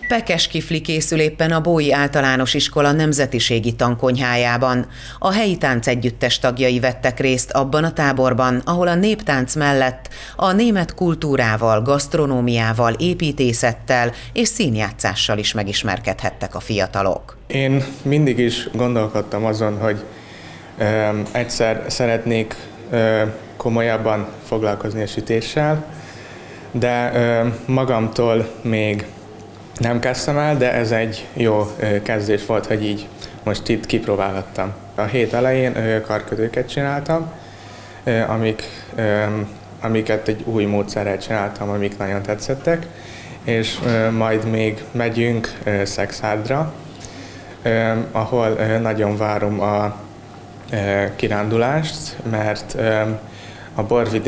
Pekeskifli készül éppen a Bói Általános Iskola nemzetiségi tankonyhájában. A helyi táncegyüttes tagjai vettek részt abban a táborban, ahol a néptánc mellett a német kultúrával, gasztronómiával, építészettel és színjátszással is megismerkedhettek a fiatalok. Én mindig is gondolkodtam azon, hogy egyszer szeretnék komolyabban foglalkozni a sütéssel, de magamtól még nem kezdtem el, de ez egy jó kezdés volt, hogy így most itt kipróbálhattam. A hét elején karkötőket csináltam, amiket egy új módszerrel csináltam, amik nagyon tetszettek, és majd még megyünk Szexárdra, ahol nagyon várom a kirándulást, mert a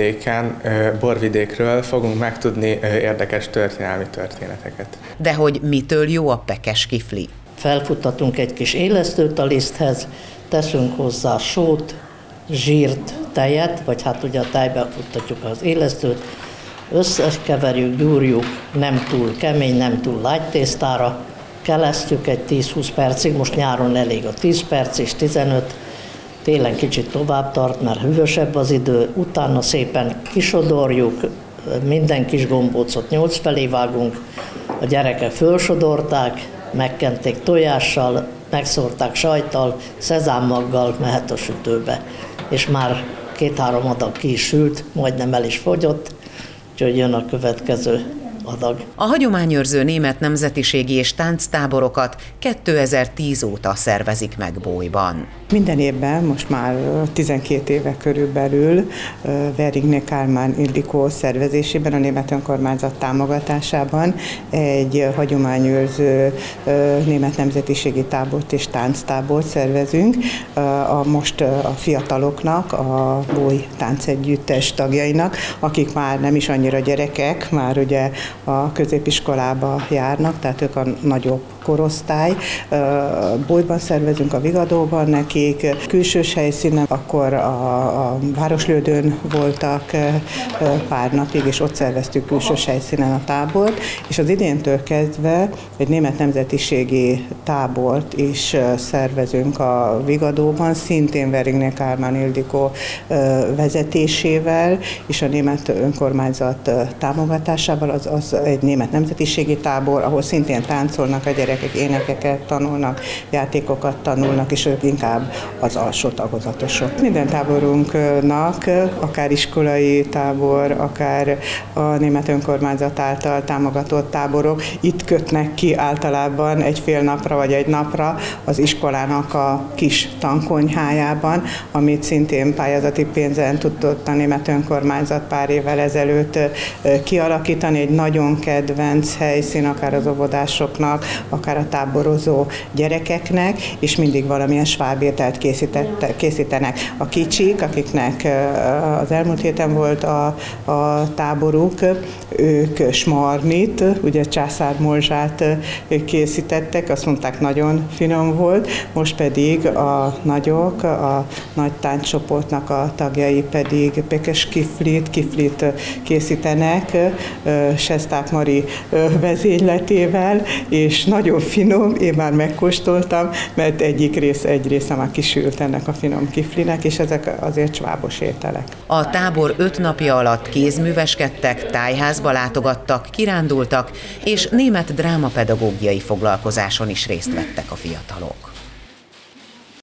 borvidékről fogunk megtudni érdekes történelmi történeteket. De hogy mitől jó a pekeskifli? Felfuttatunk egy kis élesztőt a liszthez, teszünk hozzá sót, zsírt, tejet, vagy hát ugye a tejbe futtatjuk az élesztőt, összekeverjük, gyúrjuk, nem túl kemény, nem túl lágy tésztára, kelesztjük egy 10-20 percig, most nyáron elég a 10 perc és 15, télen kicsit tovább tart, mert hűvösebb az idő, utána szépen kisodorjuk, minden kis gombócot 8 felé vágunk, a gyerekek fölsodorták, megkenték tojással, megszórták sajttal, szezámmaggal, mehet a sütőbe, és már 2-3 adag ki is sült, majdnem el is fogyott, úgyhogy jön a következő adag. A hagyományőrző német nemzetiségi és tánctáborokat 2010 óta szervezik meg Bójban. Minden évben, most már 12 éve körülbelül Werigné Kálmán Ildikó szervezésében, a német önkormányzat támogatásában egy hagyományőrző német nemzetiségi tábort és tánctábort szervezünk. Most a fiataloknak, a Bój táncegyüttes tagjainak, akik már nem is annyira gyerekek, már ugye a középiskolába járnak, tehát ők a nagyobb korosztály. Bójban szervezünk, a Vigadóban nekik, külsős helyszínen, akkor a Városlődön voltak pár napig, és ott szerveztük külsős helyszínen a tábort, és az idéntől kezdve egy német nemzetiségi tábort is szervezünk a Vigadóban, szintén Werigné Kálmán Ildikó vezetésével, és a német önkormányzat támogatásával, az egy német nemzetiségi tábor, ahol szintén táncolnak a gyerekek, énekeket tanulnak, játékokat tanulnak, és ők inkább az alsó tagozatosok. Minden táborunknak, akár iskolai tábor, akár a német önkormányzat által támogatott táborok itt kötnek ki általában egy fél napra vagy egy napra az iskolának a kis tankonyhájában, amit szintén pályázati pénzen tudott a német önkormányzat pár évvel ezelőtt kialakítani. Egy nagyon kedvenc helyszín, akár az óvodásoknak, akár a táborozó gyerekeknek, és mindig valamilyen svábételt készítenek. A kicsik, akiknek az elmúlt héten volt a táboruk, ők smarmit, ugye császármorzsát készítettek, azt mondták, nagyon finom volt, most pedig a nagyok, a nagy tánccsoportnak a tagjai pedig pekeskiflit készítenek, Sesták Mari vezényletével, és nagyon finom, én már megkóstoltam, mert egy része már kisült ennek a finom kiflinek, és ezek azért svábos ételek. A tábor 5 napja alatt kézműveskedtek, tájházba látogattak, kirándultak, és német drámapedagógiai foglalkozáson is részt vettek a fiatalok.